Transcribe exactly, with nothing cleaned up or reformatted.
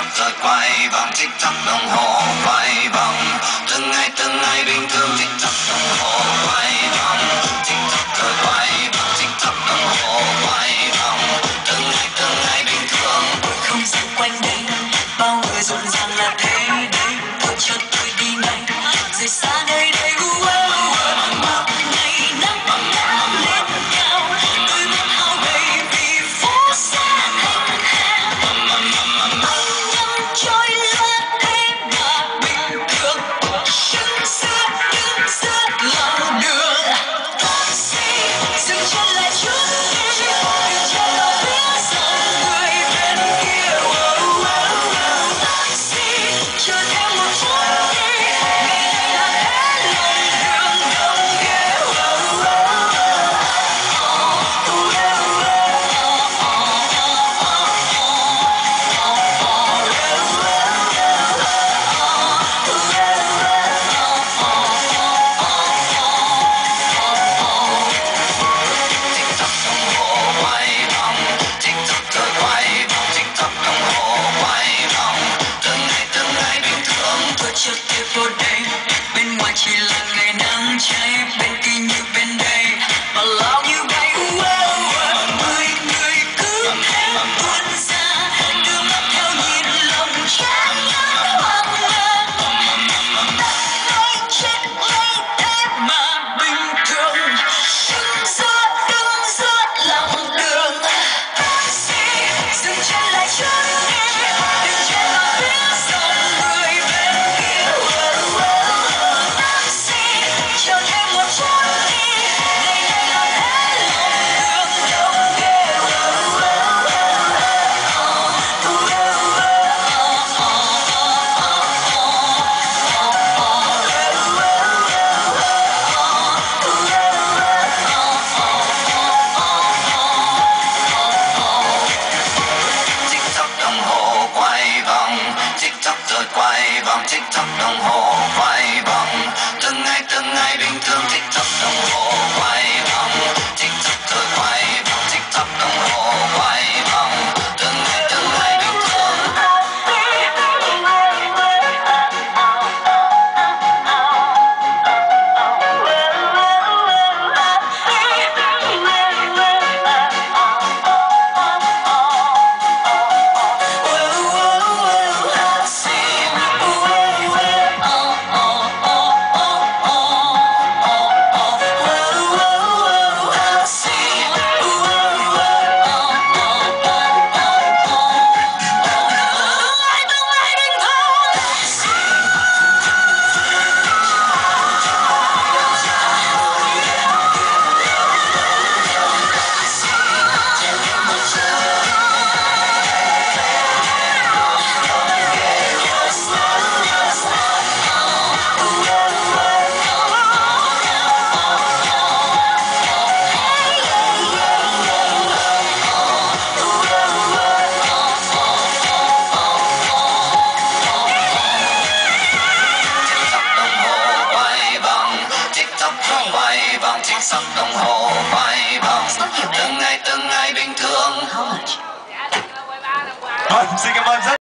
rồi quay vòng, tích tắc đồng hồ quay vòng, từng ngày từng ngày bình thường, tích tắc đồng hồ quay vòng, tích tắc rồi quay vòng, tích tắc đồng hồ quay vòng, từng ngày từng ngày bình thường. Không gian quanh đây bao người rộn ràng là thế đấy, tôi cho tôi đi ngay rời xa nơi đây. Một ngày nắng đã lên cao, đôi mắt hao gầy vì phố xa thành hàng. Anh năm trôi lướt thế mà bình thường, đứng giữa đứng giữa lòng đường. Taxi dừng chân lại chút đi, đừng chờ đâu phía sau người bên kia. Taxi chờ thêm một phút đi, ngày nay là hết lòng đường đông ghé. Tích tắc đồng hồ quay vòng, tích tắc rồi quay vòng, tích tắc đồng hồ quay vòng, từng ngày từng ngày bình thường. Tôi chưa tiếp vô đây, bên ngoài chỉ là ngày nắng cháy, bên kia như bên đây và lao như bay. Người người cứ thế tuôn ra, đưa mắt theo nhìn lòng chán ngán hoang mang. Nói chết hay thế mà bình thường, đứng giữa đứng giữa lòng đường. Taxi dừng chân lại chút đi, đừng chờ đâu phía sau người bên kia. Taxi chờ thêm một phút đi, ngày nay là hết lòng đường đông ghé. Tích tắc đồng hồ quay vòng, tích tắc rồi quay vòng, tích tắc đồng hồ quay vòng, từng ngày từng ngày bình thường. Tích tắc đồng hồ quay vòng, tích tắc rồi quay vòng, tích tắc đồng hồ quay vòng, từng ngày từng ngày bình thường. Tích tắc rồi quay vòng, tích tắc đồng hồ quay vòng, từng ngày từng ngày bình thường. How much? Vâng, xin cảm ơn rất